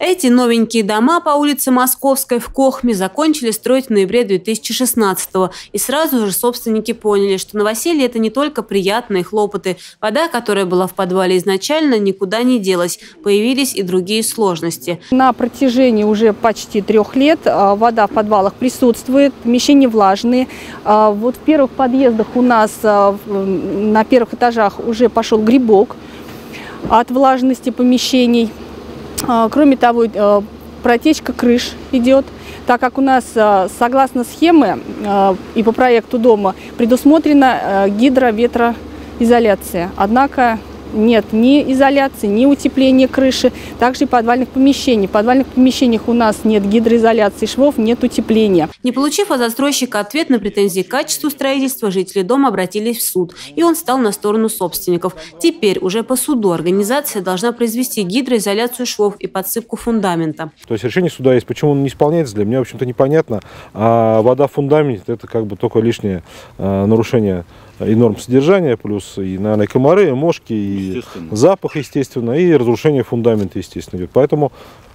Эти новенькие дома по улице Московской в Кохме закончили строить в ноябре 2016-го. И сразу же собственники поняли, что новоселье – это не только приятные хлопоты. Вода, которая была в подвале изначально, никуда не делась. Появились и другие сложности. На протяжении уже почти 3 лет вода в подвалах присутствует, помещения влажные. Вот в первых подъездах у нас на первых этажах уже пошел грибок от влажности помещений. Кроме того, протечка крыш идет, так как у нас, согласно схеме и по проекту дома, предусмотрена гидро-ветроизоляция. Однако нет ни изоляции, ни утепления крыши, также и подвальных помещений. В подвальных помещениях у нас нет гидроизоляции швов, нет утепления. Не получив от застройщика ответ на претензии к качеству строительства, жители дома обратились в суд, и он стал на сторону собственников. Теперь уже по суду организация должна произвести гидроизоляцию швов и подсыпку фундамента. То есть решение суда есть, почему он не исполняется, для меня, в общем-то, непонятно. А вода в фундаменте – это как бы только лишнее нарушение и норм содержания, плюс и, наверное, комары, и мошки, и запах, естественно, и разрушение фундамента, естественно, идет. Поэтому,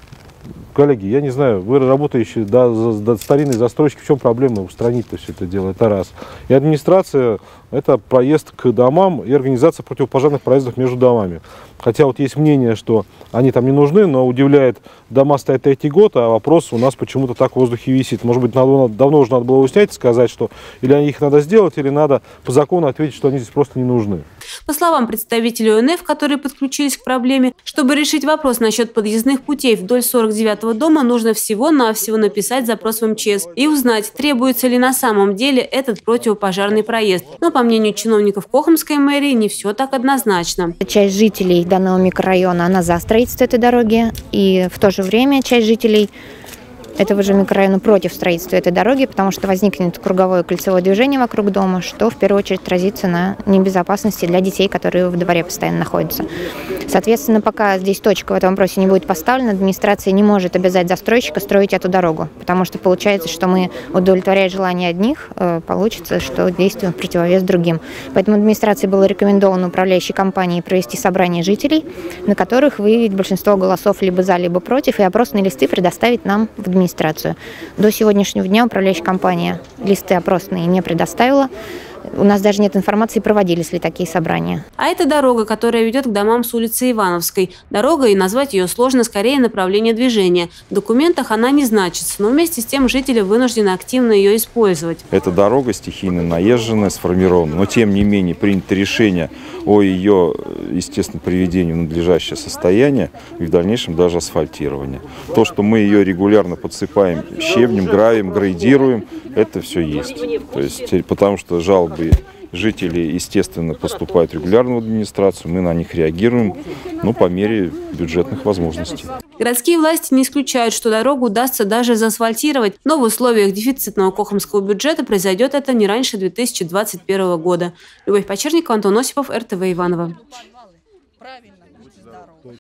коллеги, я не знаю, вы работающие до старинной застройщики, в чем проблема устранить-то все это дело, это раз. И администрация – это проезд к домам и организация противопожарных проездов между домами. Хотя вот есть мнение, что они там не нужны, но удивляет, дома стоят 3-й год, а вопрос у нас почему-то так в воздухе висит. Может быть, давно уже надо было снять и сказать, что или их надо сделать, или надо по закону ответить, что они здесь просто не нужны. По словам представителей ОНФ, которые подключились к проблеме, чтобы решить вопрос насчет подъездных путей вдоль 49-го дома, нужно всего-навсего написать запрос в МЧС и узнать, требуется ли на самом деле этот противопожарный проезд. Но, по мнению чиновников Кохомской мэрии, не все так однозначно. Часть жителей данного микрорайона, она за строительство этой дороги, и в то же время часть жителей этого же микрорайона против строительства этой дороги, потому что возникнет круговое кольцевое движение вокруг дома, что в первую очередь отразится на небезопасности для детей, которые в дворе постоянно находятся. Соответственно, пока здесь точка в этом вопросе не будет поставлена, администрация не может обязать застройщика строить эту дорогу, потому что получается, что мы, удовлетворяя желания одних, получится, что действуем в противовес другим. Поэтому администрации было рекомендовано управляющей компанией провести собрание жителей, на которых выявить большинство голосов либо за, либо против, и опросные листы предоставить нам в администрацию. До сегодняшнего дня управляющая компания листы опросные не предоставила. У нас даже нет информации, проводились ли такие собрания. А это дорога, которая ведет к домам с улицы Ивановской. Дорога, и назвать ее сложно, скорее направление движения. В документах она не значится, но вместе с тем жители вынуждены активно ее использовать. Эта дорога стихийно наезженная, сформирована, но тем не менее принято решение о ее, естественно, приведению в надлежащее состояние и в дальнейшем даже асфальтирование. То, что мы ее регулярно подсыпаем щебнем, гравием, грейдируем, это все есть. То есть, потому что жалобы жителей, естественно, поступают регулярно в администрацию, мы на них реагируем, по мере бюджетных возможностей. Городские власти не исключают, что дорогу удастся даже заасфальтировать, но в условиях дефицитного кохомского бюджета произойдет это не раньше 2021 года. Любовь Почерникова, Антон Осипов, РТВ Иваново.